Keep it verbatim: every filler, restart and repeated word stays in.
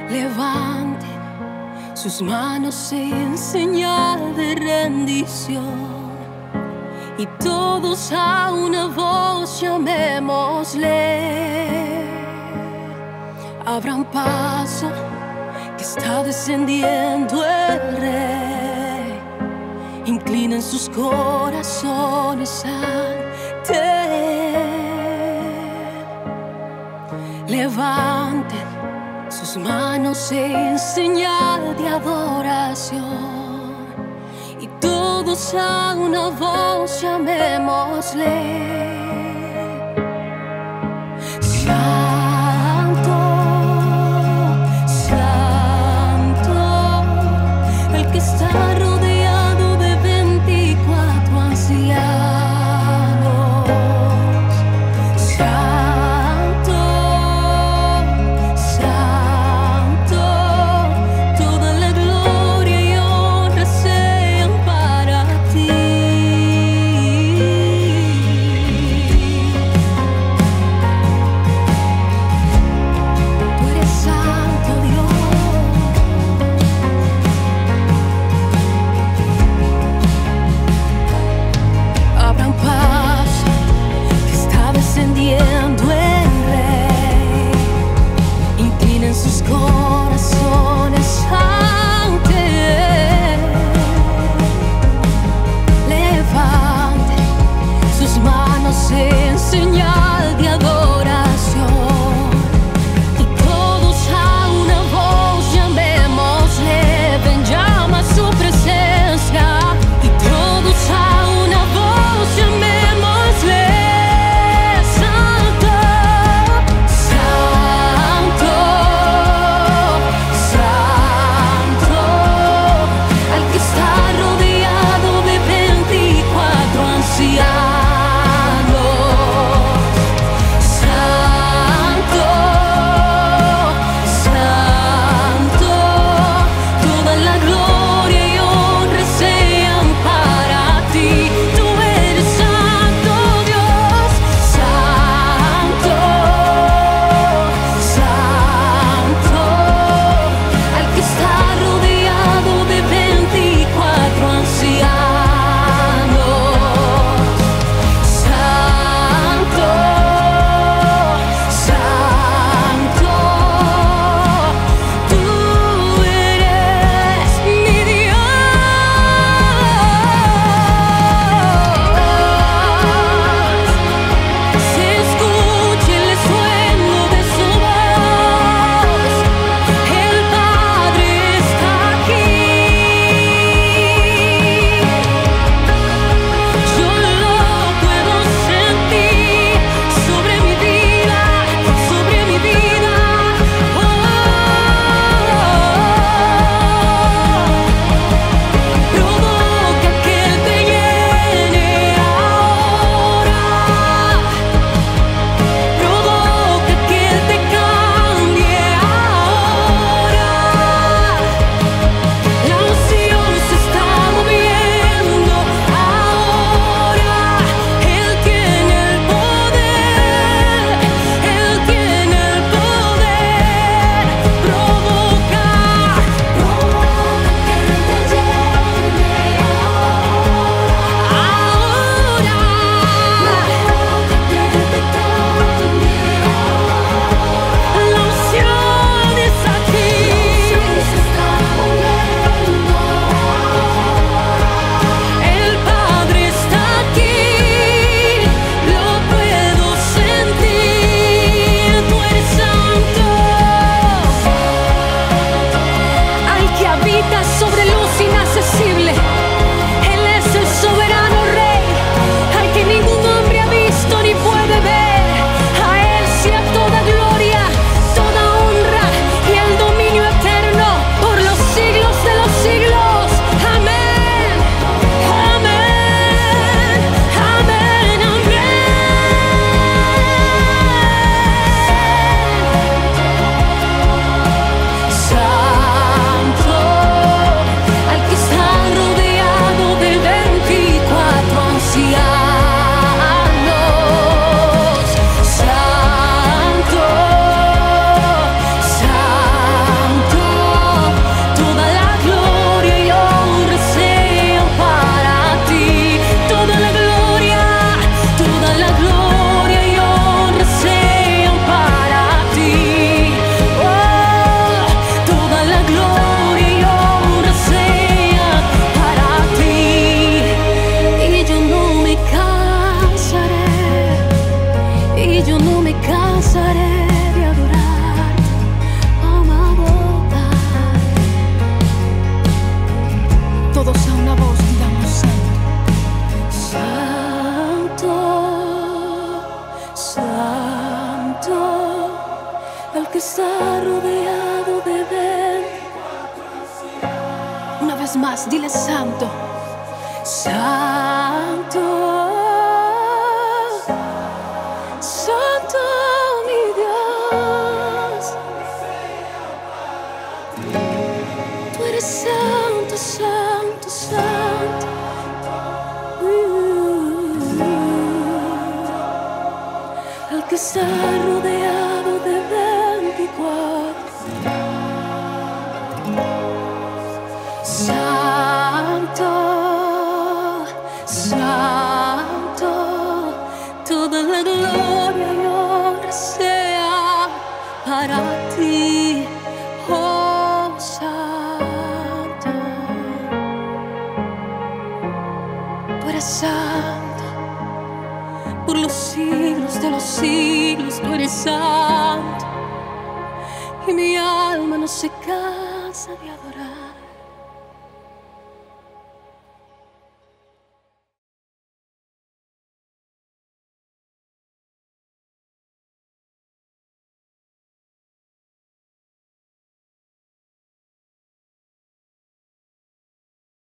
Levante sus manos en señal de rendición y todos a una voz llamémosle. Abran paso, que está descendiendo el Rey. Inclinen sus corazones ante Él. Levanten sus manos en señal de adoración y todos a una voz llamémosle. Santo, Santo, el que está rodeado de veinticuatro ancianos. Santo, Santo, toda la gloria y honra sean para ti. Tú eres santo, Dios. Abran paso, que está descendiendo el Rey. Inclinen sus corazones ante Él. Levanten sus manos en señal de adoración y todos a una voz llamémosle. Ven, llama su presencia y todos a una voz llamémosle. Santo, Santo, rodeado de veinticuatro ancianos. Una vez más, dile santo, santo, santo mi Dios. Tú eres santo, santo, santo. El que está rodeado de veinticuatro. Santo, santo, toda la gloria y honra sea para ti, oh santo. Tú eres santo por los siglos de los siglos, tú eres santo, y mi alma no se cansa de adorar.